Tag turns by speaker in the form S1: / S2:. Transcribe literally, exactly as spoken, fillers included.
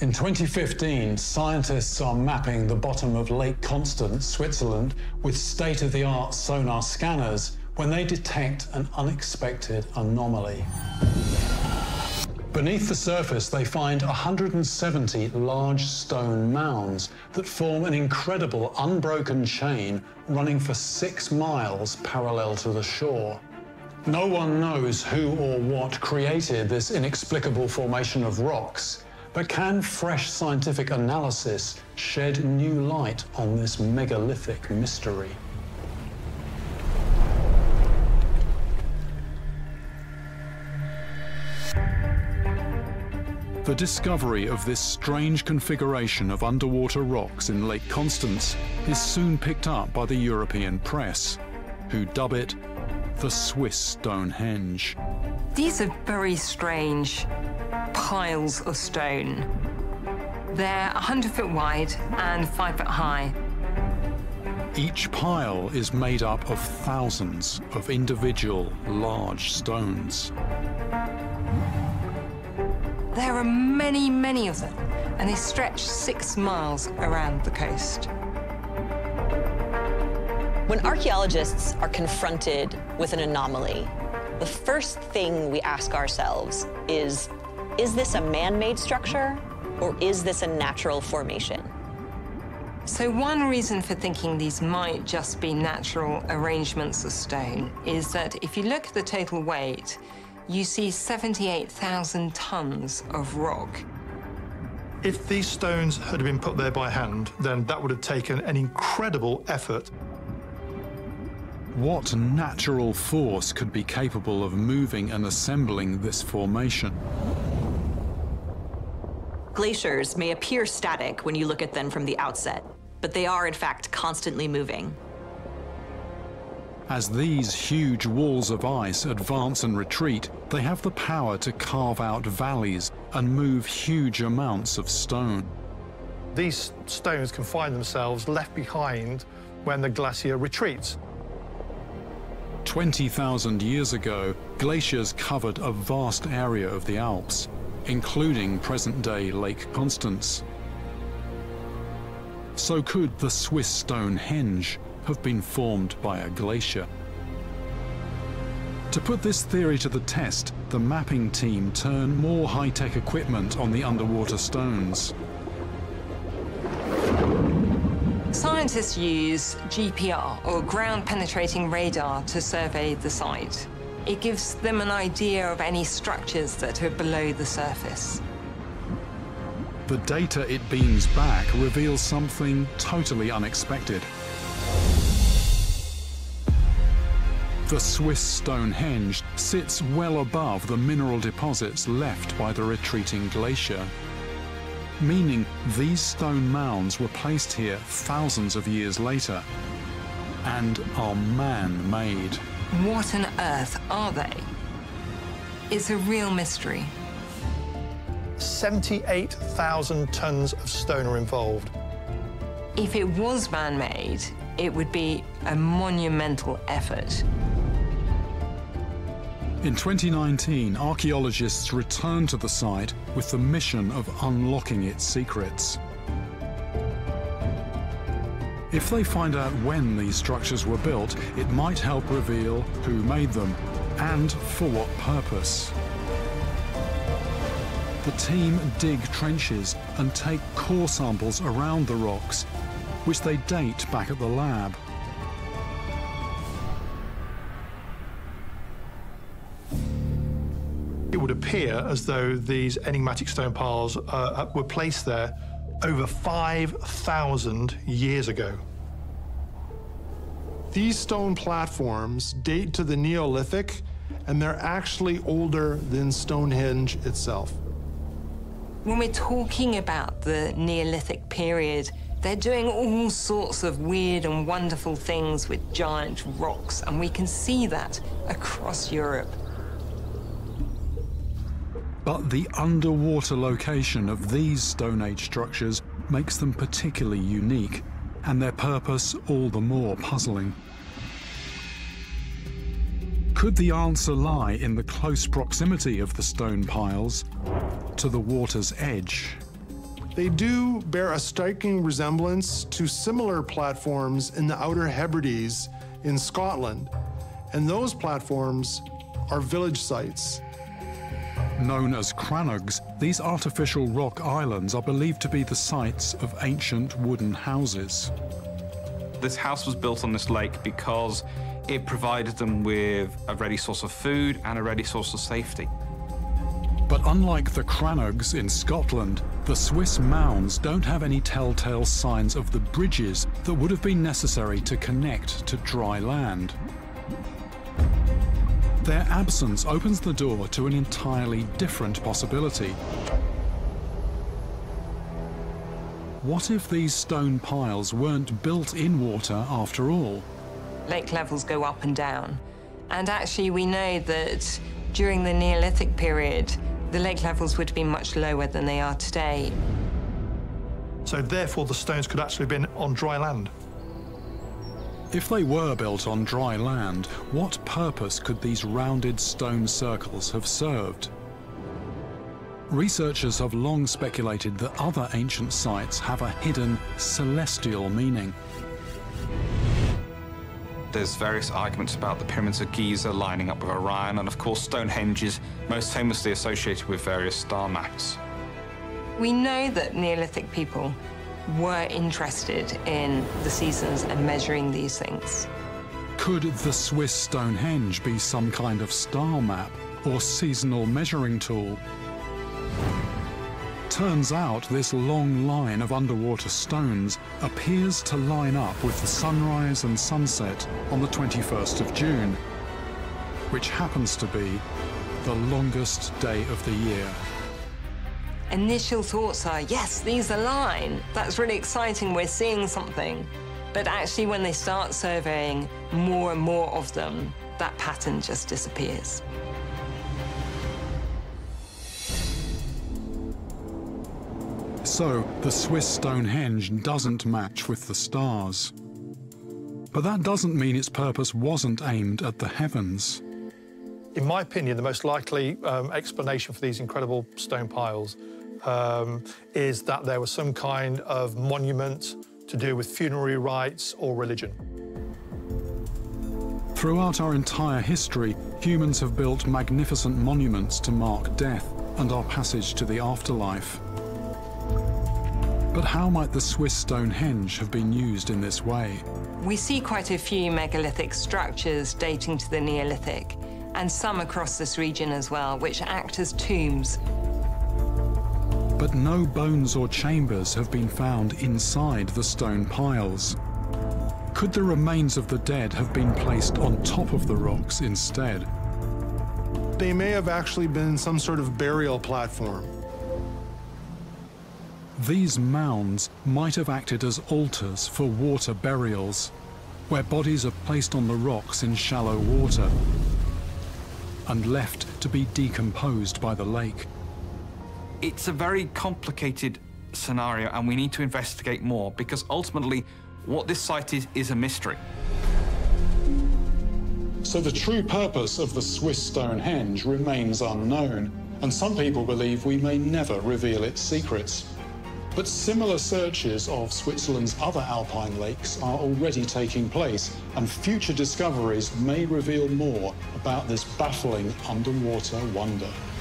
S1: In twenty fifteen, scientists are mapping the bottom of Lake Constance, Switzerland, with state-of-the-art sonar scanners when they detect an unexpected anomaly. Beneath the surface, they find one hundred seventy large stone mounds that form an incredible unbroken chain running for six miles parallel to the shore. No one knows who or what created this inexplicable formation of rocks, but can fresh scientific analysis shed new light on this megalithic mystery?
S2: The discovery of this strange configuration of underwater rocks in Lake Constance is soon picked up by the European press, who dub it the Swiss Stonehenge.
S3: These are very strange piles of stone. They're one hundred foot wide and five foot high.
S2: Each pile is made up of thousands of individual large stones.
S3: There are many, many of them, and they stretch six miles around the coast.
S4: When archaeologists are confronted with an anomaly, the first thing we ask ourselves is, is this a man-made structure, or is this a natural formation?
S3: So one reason for thinking these might just be natural arrangements of stone is that if you look at the total weight, you see seventy-eight thousand tons of rock.
S5: If these stones had been put there by hand, then that would have taken an incredible effort.
S2: What natural force could be capable of moving and assembling this formation?
S4: Glaciers may appear static when you look at them from the outset, but they are in fact constantly moving.
S2: As these huge walls of ice advance and retreat, they have the power to carve out valleys and move huge amounts of stone.
S5: These stones can find themselves left behind when the glacier retreats.
S2: twenty thousand years ago, glaciers covered a vast area of the Alps, including present-day Lake Constance. So could the Swiss Stonehenge have been formed by a glacier? To put this theory to the test, the mapping team turn more high-tech equipment on the underwater stones.
S3: Scientists use G P R, or ground-penetrating radar, to survey the site. It gives them an idea of any structures that are below the surface.
S2: The data it beams back reveals something totally unexpected. The Swiss Stonehenge sits well above the mineral deposits left by the retreating glacier, meaning these stone mounds were placed here thousands of years later and are man-made.
S3: What on earth are they? It's a real mystery.
S5: seventy-eight thousand tons of stone are involved.
S3: If it was man-made, it would be a monumental effort.
S2: In twenty nineteen, archaeologists returned to the site with the mission of unlocking its secrets. If they find out when these structures were built, it might help reveal who made them and for what purpose. The team dig trenches and take core samples around the rocks, which they date back at the lab.
S5: It would appear as though these enigmatic stone piles uh, were placed there over five thousand years ago.
S6: These stone platforms date to the Neolithic, and they're actually older than Stonehenge itself.
S3: When we're talking about the Neolithic period, they're doing all sorts of weird and wonderful things with giant rocks, and we can see that across Europe.
S2: But the underwater location of these Stone Age structures makes them particularly unique, and their purpose all the more puzzling. Could the answer lie in the close proximity of the stone piles to the water's edge?
S6: They do bear a striking resemblance to similar platforms in the Outer Hebrides in Scotland, and those platforms are village sites.
S2: Known as crannogs, these artificial rock islands are believed to be the sites of ancient wooden houses.
S7: This house was built on this lake because it provided them with a ready source of food and a ready source of safety.
S2: But unlike the crannogs in Scotland, the Swiss mounds don't have any telltale signs of the bridges that would have been necessary to connect to dry land. Their absence opens the door to an entirely different possibility. What if these stone piles weren't built in water after all?
S3: Lake levels go up and down. And actually, we know that during the Neolithic period, the lake levels would have been much lower than they are today.
S5: So therefore, the stones could actually have been on dry land.
S2: If they were built on dry land, what purpose could these rounded stone circles have served? Researchers have long speculated that other ancient sites have a hidden celestial meaning.
S7: There's various arguments about the pyramids of Giza lining up with Orion, and of course Stonehenge is most famously associated with various star maps.
S3: We know that Neolithic people were interested in the seasons and measuring these things.
S2: Could the Swiss Stonehenge be some kind of star map or seasonal measuring tool? Turns out this long line of underwater stones appears to line up with the sunrise and sunset on the twenty-first of June, which happens to be the longest day of the year.
S3: Initial thoughts are, yes, these align. That's really exciting, we're seeing something. But actually, when they start surveying more and more of them, that pattern just disappears.
S2: So, the Swiss Stonehenge doesn't match with the stars. But that doesn't mean its purpose wasn't aimed at the heavens.
S5: In my opinion, the most likely um, explanation for these incredible stone piles um, is that there was some kind of monument to do with funerary rites or religion.
S2: Throughout our entire history, humans have built magnificent monuments to mark death and our passage to the afterlife. But how might the Swiss Stonehenge have been used in this way?
S3: We see quite a few megalithic structures dating to the Neolithic, and some across this region as well, which act as tombs.
S2: But no bones or chambers have been found inside the stone piles. Could the remains of the dead have been placed on top of the rocks instead?
S6: They may have actually been some sort of burial platform.
S2: These mounds might have acted as altars for water burials, where bodies are placed on the rocks in shallow water and left to be decomposed by the lake.
S7: It's a very complicated scenario, and we need to investigate more, because ultimately what this site is is a mystery.
S1: So the true purpose of the Swiss Stonehenge remains unknown, and some people believe we may never reveal its secrets. But similar searches of Switzerland's other alpine lakes are already taking place, and future discoveries may reveal more about this baffling underwater wonder.